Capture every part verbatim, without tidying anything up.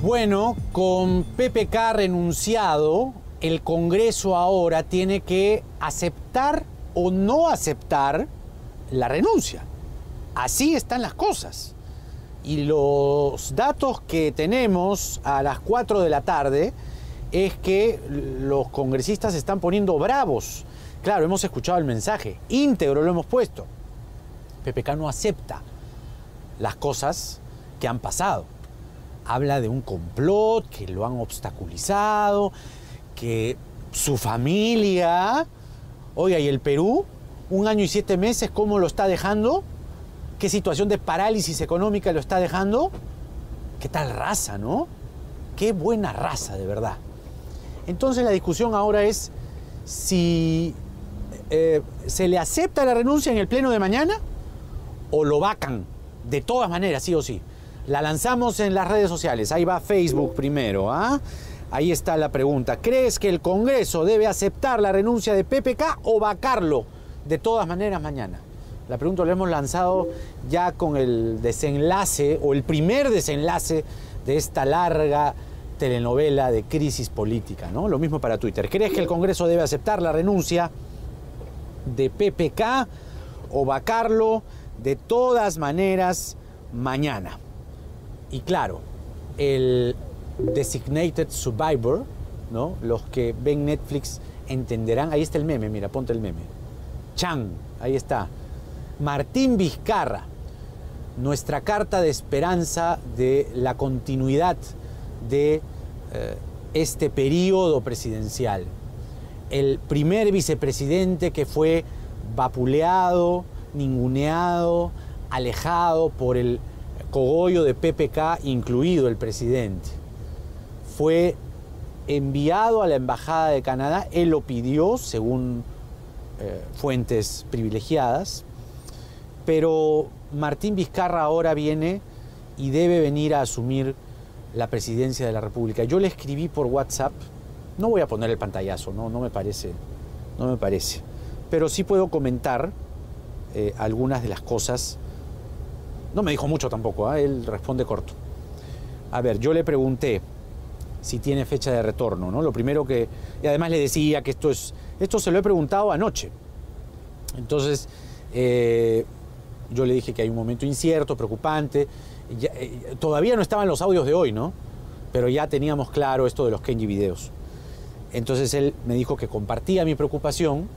Bueno, con P P K renunciado, el Congreso ahora tiene que aceptar o no aceptar la renuncia. Así están las cosas. Y los datos que tenemos a las cuatro de la tarde es que los congresistas se están poniendo bravos. Claro, hemos escuchado el mensaje, íntegro lo hemos puesto. P P K no acepta las cosas que han pasado. Habla de un complot, que lo han obstaculizado, que su familia... Oiga, ¿y el Perú? Un año y siete meses, ¿cómo lo está dejando? ¿Qué situación de parálisis económica lo está dejando? ¿Qué tal raza, no? Qué buena raza, de verdad. Entonces la discusión ahora es si eh, se le acepta la renuncia en el pleno de mañana o lo vacan, de todas maneras, sí o sí. La lanzamos en las redes sociales. Ahí va Facebook primero, ¿ah? Ahí está la pregunta. ¿Crees que el Congreso debe aceptar la renuncia de P P K o vacarlo de todas maneras mañana? La pregunta la hemos lanzado ya con el desenlace o el primer desenlace de esta larga telenovela de crisis política, ¿no? Lo mismo para Twitter. ¿Crees que el Congreso debe aceptar la renuncia de P P K o vacarlo de todas maneras mañana? Y claro, el designated survivor, ¿no? Los que ven Netflix entenderán. Ahí está el meme, mira, ponte el meme. Chan, ahí está. Martín Vizcarra, nuestra carta de esperanza de la continuidad de eh, este periodo presidencial. El primer vicepresidente que fue vapuleado, ninguneado, alejado por el cogollo de P P K, incluido el presidente. Fue enviado a la Embajada de Canadá, él lo pidió, según eh, fuentes privilegiadas, pero Martín Vizcarra ahora viene y debe venir a asumir la presidencia de la República. Yo le escribí por WhatsApp, no voy a poner el pantallazo, no, no me parece, no me parece, pero sí puedo comentar eh, algunas de las cosas. No me dijo mucho tampoco, ¿eh? Él responde corto. A ver, yo le pregunté si tiene fecha de retorno, ¿no? Lo primero que... Y además le decía que esto es... Esto se lo he preguntado anoche. Entonces, eh, yo le dije que hay un momento incierto, preocupante. Ya, eh, todavía no estaban los audios de hoy, ¿no? Pero ya teníamos claro esto de los Kenji videos. Entonces él me dijo que compartía mi preocupación,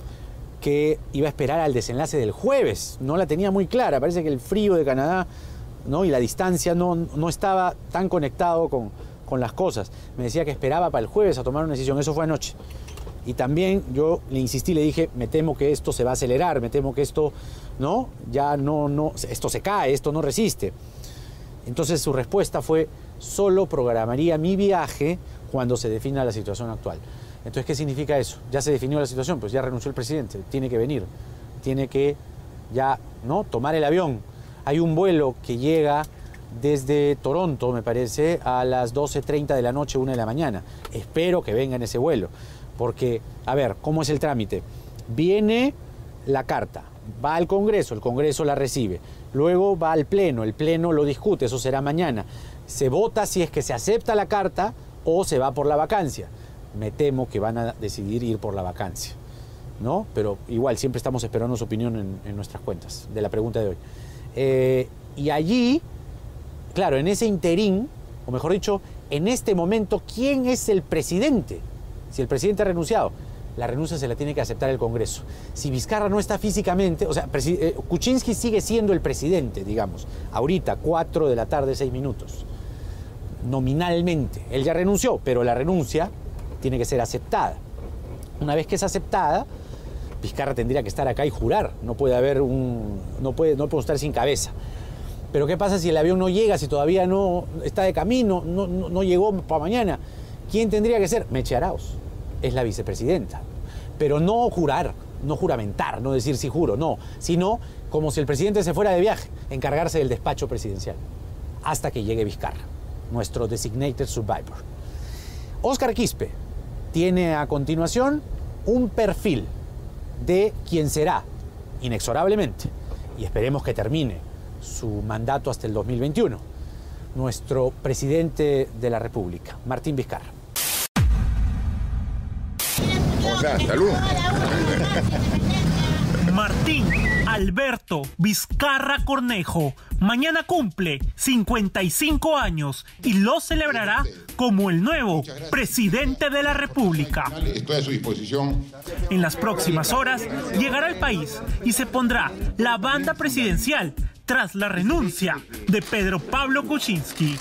que iba a esperar al desenlace del jueves. No la tenía muy clara. Parece que el frío de Canadá, ¿no? Y la distancia no, no estaba tan conectado con, con las cosas. Me decía que esperaba para el jueves a tomar una decisión. Eso fue anoche. Y también yo le insistí, le dije, me temo que esto se va a acelerar, me temo que esto, ¿no? Ya no, no, esto se cae, esto no resiste. Entonces su respuesta fue, solo programaría mi viaje cuando se defina la situación actual. Entonces, ¿qué significa eso? Ya se definió la situación, pues ya renunció el presidente, tiene que venir, tiene que ya, ¿no? tomar el avión. Hay un vuelo que llega desde Toronto, me parece, a las doce treinta de la noche, una de la mañana. Espero que venga en ese vuelo, porque, a ver, ¿cómo es el trámite? Viene la carta, va al Congreso, el Congreso la recibe, luego va al Pleno, el Pleno lo discute, eso será mañana. Se vota si es que se acepta la carta o se va por la vacancia. Me temo que van a decidir ir por la vacancia, ¿no? Pero igual, siempre estamos esperando su opinión en, en nuestras cuentas de la pregunta de hoy. Eh, y allí, claro, en ese interín, o mejor dicho, en este momento, ¿quién es el presidente? Si el presidente ha renunciado, la renuncia se la tiene que aceptar el Congreso. Si Vizcarra no está físicamente, o sea, eh, Kuczynski sigue siendo el presidente, digamos, ahorita, cuatro de la tarde, seis minutos. Nominalmente, él ya renunció, pero la renuncia tiene que ser aceptada. Una vez que es aceptada, Vizcarra tendría que estar acá y jurar. No puede haber un... No puede, no puede estar sin cabeza. Pero ¿qué pasa si el avión no llega, si todavía no está de camino, no, no, no llegó para mañana? ¿Quién tendría que ser? Meche Arauz. Es la vicepresidenta. Pero no jurar, no juramentar, no decir sí juro, no. Sino como si el presidente se fuera de viaje, encargarse del despacho presidencial. Hasta que llegue Vizcarra, nuestro designated survivor. Óscar Quispe tiene a continuación un perfil de quien será, inexorablemente, y esperemos que termine su mandato hasta el dos mil veintiuno, nuestro presidente de la República, Martín Vizcarra. ¿Cómo estás? Salud. Martín Alberto Vizcarra Cornejo mañana cumple cincuenta y cinco años y lo celebrará como el nuevo presidente de la República. Estoy a su disposición. En las próximas horas llegará al país y se pondrá la banda presidencial tras la renuncia de Pedro Pablo Kuczynski.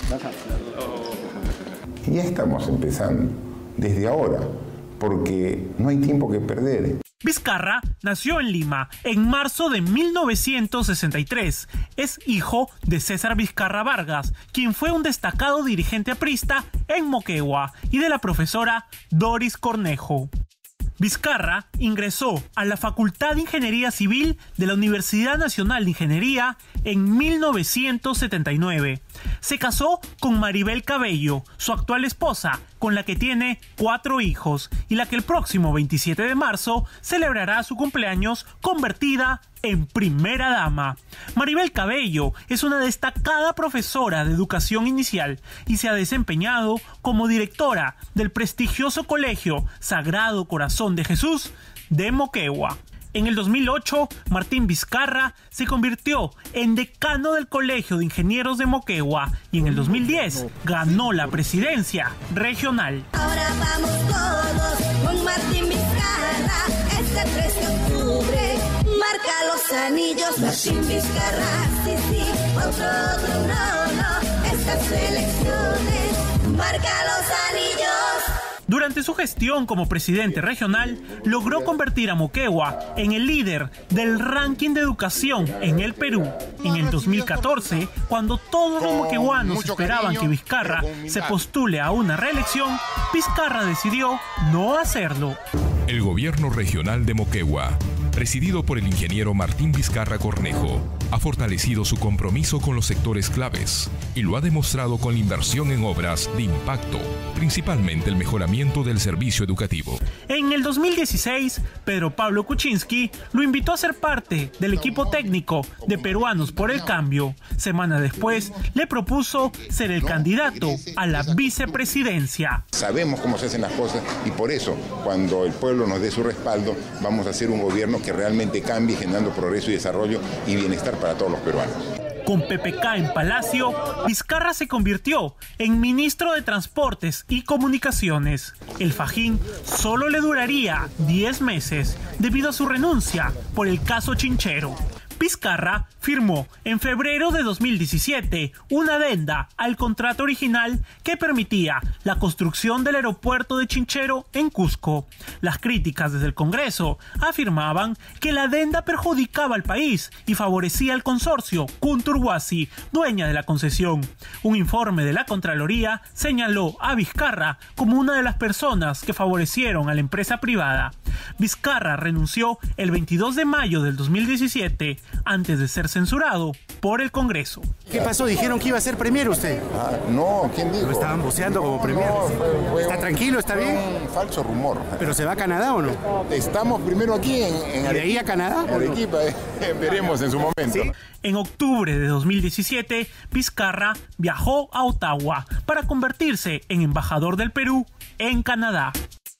Ya estamos empezando desde ahora, porque no hay tiempo que perder. Vizcarra nació en Lima en marzo de mil novecientos sesenta y tres. Es hijo de César Vizcarra Vargas, quien fue un destacado dirigente aprista en Moquegua, y de la profesora Doris Cornejo. Vizcarra ingresó a la Facultad de Ingeniería Civil de la Universidad Nacional de Ingeniería en mil novecientos setenta y nueve. Se casó con Maribel Cabello, su actual esposa, con la que tiene cuatro hijos y la que el próximo veintisiete de marzo celebrará su cumpleaños convertida en primera dama. Maribel Cabello es una destacada profesora de educación inicial y se ha desempeñado como directora del prestigioso colegio Sagrado Corazón de Jesús de Moquegua. En el dos mil ocho, Martín Vizcarra se convirtió en decano del Colegio de Ingenieros de Moquegua y en el dos mil diez ganó la presidencia regional. Ahora vamos todos con Martín Vizcarra, este tres de octubre, marca los anillos. Martín Vizcarra, sí, sí, otro, otro, no, no, estas elecciones, marca los anillos. Durante su gestión como presidente regional, logró convertir a Moquegua en el líder del ranking de educación en el Perú. En el dos mil catorce, cuando todos los moqueguanos esperaban que Vizcarra se postule a una reelección, Vizcarra decidió no hacerlo. El gobierno regional de Moquegua, presidido por el ingeniero Martín Vizcarra Cornejo, ha fortalecido su compromiso con los sectores claves y lo ha demostrado con la inversión en obras de impacto, principalmente el mejoramiento del servicio educativo. En el dos mil dieciséis, Pedro Pablo Kuczynski lo invitó a ser parte del equipo técnico de Peruanos por el Cambio. Semana después, le propuso ser el candidato a la vicepresidencia. Sabemos cómo se hacen las cosas y por eso, cuando el pueblo nos dé su respaldo, vamos a hacer un gobierno que realmente cambie, generando progreso y desarrollo y bienestar para todos los peruanos. Con P P K en Palacio, Vizcarra se convirtió en ministro de Transportes y Comunicaciones. El fajín solo le duraría diez meses debido a su renuncia por el caso Chinchero. Vizcarra firmó en febrero de dos mil diecisiete una adenda al contrato original que permitía la construcción del aeropuerto de Chinchero en Cusco. Las críticas desde el Congreso afirmaban que la adenda perjudicaba al país y favorecía al consorcio Kunturhuasi, dueña de la concesión. Un informe de la Contraloría señaló a Vizcarra como una de las personas que favorecieron a la empresa privada. Vizcarra renunció el veintidós de mayo del dos mil diecisiete antes de ser censurado por el Congreso. ¿Qué pasó? Dijeron que iba a ser premier usted. Ah, no, ¿quién dijo? Lo estaban voceando como premier. No, fue, fue ¿Está un, tranquilo? ¿Está bien? Un falso rumor. ¿Pero se va a Canadá o no? Estamos primero aquí en, en ¿Y de ahí a Canadá? En Arequipa, eh, veremos en su momento. ¿Sí? En octubre de dos mil diecisiete, Vizcarra viajó a Ottawa para convertirse en embajador del Perú en Canadá.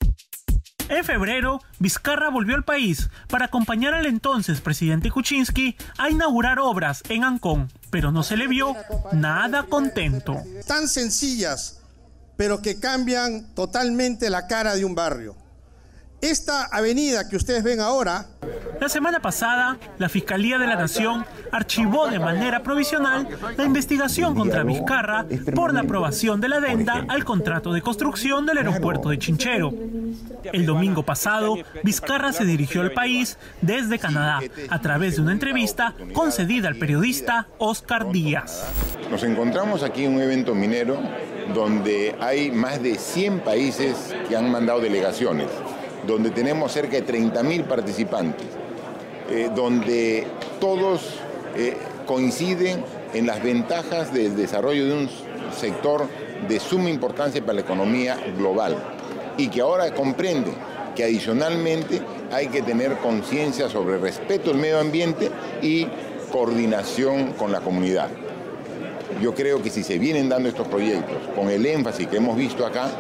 En febrero, Vizcarra volvió al país para acompañar al entonces presidente Kuczynski a inaugurar obras en Ancón, pero no se le vio nada contento. Tan sencillas, pero que cambian totalmente la cara de un barrio. Esta avenida que ustedes ven ahora... La semana pasada, la Fiscalía de la Nación archivó de manera provisional la investigación contra Vizcarra por la aprobación de la adenda al contrato de construcción del aeropuerto de Chinchero. El domingo pasado, Vizcarra se dirigió al país desde Canadá a través de una entrevista concedida al periodista Oscar Díaz. Nos encontramos aquí en un evento minero donde hay más de cien países que han mandado delegaciones, donde tenemos cerca de treinta mil participantes, eh, donde todos eh, coinciden en las ventajas del desarrollo de un sector de suma importancia para la economía global y que ahora comprenden que adicionalmente hay que tener conciencia sobre respeto al medio ambiente y coordinación con la comunidad. Yo creo que si se vienen dando estos proyectos con el énfasis que hemos visto acá,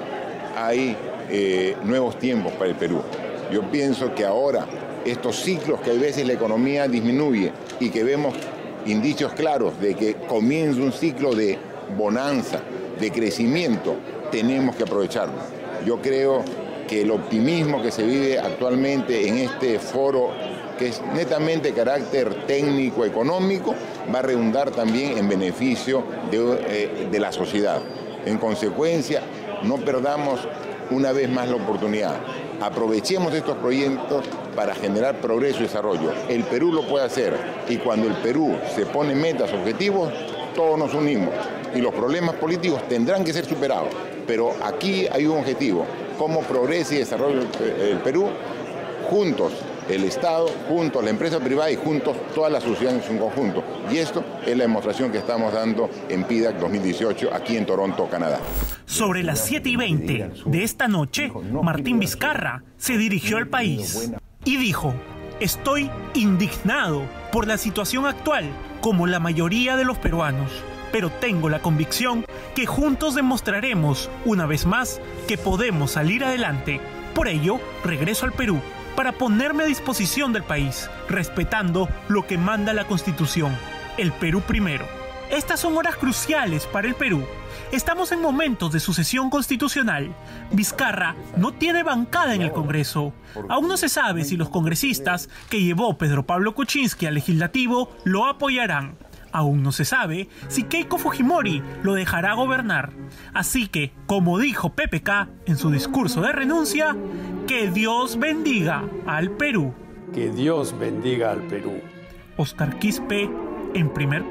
hay eh, nuevos tiempos para el Perú. Yo pienso que ahora estos ciclos que a veces la economía disminuye y que vemos indicios claros de que comienza un ciclo de bonanza, de crecimiento, tenemos que aprovecharlo. Yo creo que el optimismo que se vive actualmente en este foro, que es netamente de carácter técnico, económico, va a redundar también en beneficio de, eh, de la sociedad. En consecuencia, no perdamos una vez más la oportunidad. Aprovechemos estos proyectos para generar progreso y desarrollo. El Perú lo puede hacer y cuando el Perú se pone metas, objetivos, todos nos unimos y los problemas políticos tendrán que ser superados. Pero aquí hay un objetivo, cómo progrese y desarrolle el Perú juntos, el Estado, juntos la empresa privada y juntos toda la sociedad en su conjunto. Y esto es la demostración que estamos dando en P I D A C dos mil dieciocho aquí en Toronto, Canadá. Sobre las siete y veinte de esta noche, Martín Vizcarra se dirigió al país y dijo: estoy indignado por la situación actual, como la mayoría de los peruanos, pero tengo la convicción que juntos demostraremos una vez más que podemos salir adelante. Por ello, regreso al Perú para ponerme a disposición del país, respetando lo que manda la Constitución, el Perú primero. Estas son horas cruciales para el Perú. Estamos en momentos de sucesión constitucional. Vizcarra no tiene bancada en el Congreso. Aún no se sabe si los congresistas que llevó Pedro Pablo Kuczynski al legislativo lo apoyarán. Aún no se sabe si Keiko Fujimori lo dejará gobernar. Así que, como dijo P P K en su discurso de renuncia, que Dios bendiga al Perú. Que Dios bendiga al Perú. Oscar Quispe, en Primer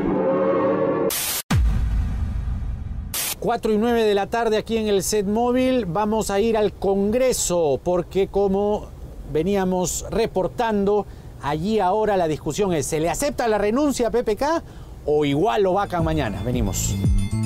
Plano. cuatro y nueve de la tarde aquí en el set móvil. Vamos a ir al Congreso porque, como veníamos reportando, allí ahora la discusión es: ¿se le acepta la renuncia a P P K o igual lo vacan mañana? Venimos.